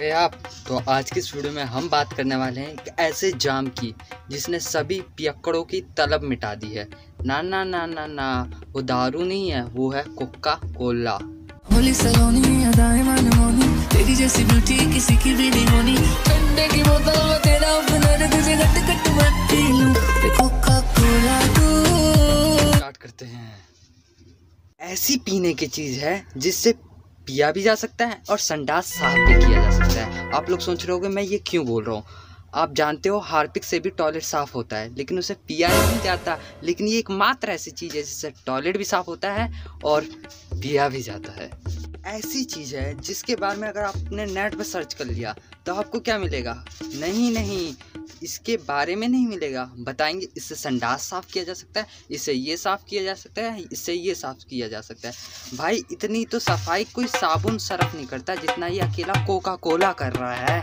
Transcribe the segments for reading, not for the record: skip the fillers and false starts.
अरे आप तो आज की इस वीडियो में हम बात करने वाले हैं एक ऐसे जाम की जिसने सभी पियक्कड़ों की तलब मिटा दी है। ना ना ना ना ना, वो दारू नहीं है, वो है कोका कोला। होली सलोनी अदाएं मनमोनी, तेरी जैसी ब्यूटी किसी की भी नहीं होनी। ठंडे की बोतल में तेरा अपना तुझे गट गट मत पी लूं, कोका कोला तू। स्टार्ट करते हैं। ऐसी पीने की चीज है जिससे पिया भी जा सकता है और संडास साफ भी किया जा सकता है। आप लोग सोच रहे होंगे मैं ये क्यों बोल रहा हूँ। आप जानते हो हार्पिक से भी टॉयलेट साफ होता है, लेकिन उसे पिया नहीं जाता। लेकिन ये एकमात्र ऐसी चीज़ है जिससे टॉयलेट भी साफ होता है और पिया भी जाता है। ऐसी चीज़ है जिसके बारे में अगर आपने नेट पर सर्च कर लिया तो आपको क्या मिलेगा? नहीं, इसके बारे में नहीं मिलेगा। बताएंगे इससे संडास साफ किया जा सकता है, इससे ये साफ किया जा सकता है, इससे ये साफ किया जा सकता है। भाई इतनी तो सफाई कोई साबुन सरफ नहीं करता जितना ये अकेला कोका कोला कर रहा है।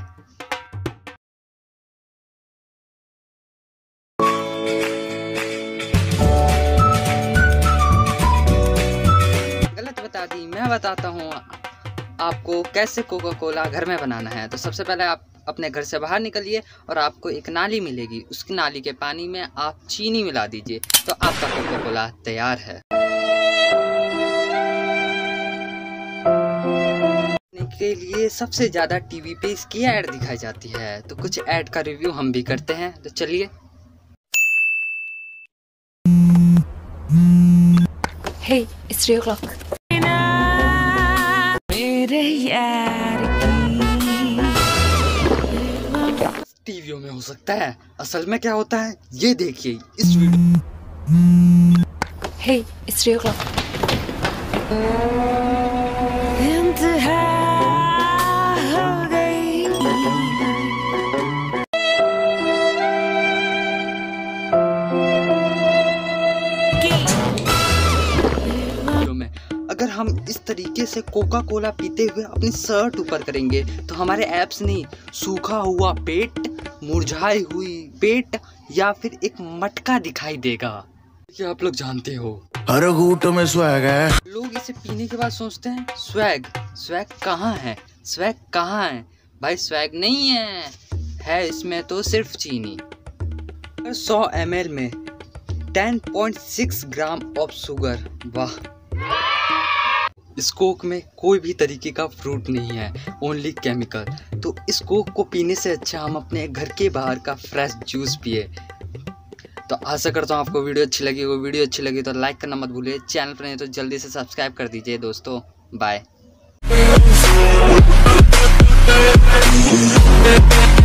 गलत बता दी। मैं बताता हूँ आपको कैसे कोका कोला घर में बनाना है। तो सबसे पहले आप अपने घर से बाहर निकलिए और आपको एक नाली मिलेगी। उसकी नाली के पानी में आप चीनी मिला दीजिए तो आपका कोका कोला तैयार है। के लिए सबसे ज़्यादा टीवी पे इसकी ऐड दिखाई जाती है, तो कुछ ऐड का रिव्यू हम भी करते हैं। तो चलिए। Hey, it's 3 o'clock. मेरे यार टीवीओ में हो सकता है, असल में क्या होता है ये देखिए इस वीडियो। Hey, it's 3 o'clock. इंतहा हो गई। में अगर हम इस तरीके से कोका कोला पीते हुए अपनी शर्ट ऊपर करेंगे तो हमारे एब्स नहीं, सूखा हुआ पेट, मुरझाई हुई पेट या फिर एक मटका दिखाई देगा। क्या आप लोग जानते हो हर घूंट में स्वैग है। लोग इसे पीने के बाद सोचते हैं स्वैग कहाँ है, स्वैग कहाँ है? भाई स्वैग नहीं है इसमें तो सिर्फ चीनी। 100 ml में 10.6 ग्राम ऑफ शुगर। वाह। इस कोक में कोई भी तरीके का फ्रूट नहीं है, ओनली केमिकल। तो इस कोक को पीने से अच्छा हम अपने घर के बाहर का फ्रेश जूस पिए। तो आशा करता हूँ आपको वीडियो अच्छी लगी। वीडियो अच्छी लगी तो लाइक करना मत भूलिए। चैनल पर नहीं तो जल्दी से सब्सक्राइब कर दीजिए दोस्तों। बाय।